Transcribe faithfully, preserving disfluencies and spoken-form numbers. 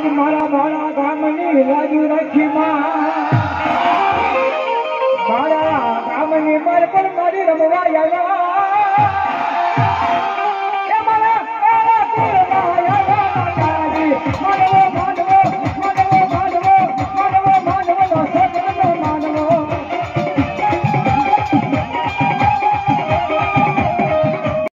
આજ મારા મારા ગામની રાજુ રાખી માં મારા ગામની માર પણ મારી રમવા આવ્યા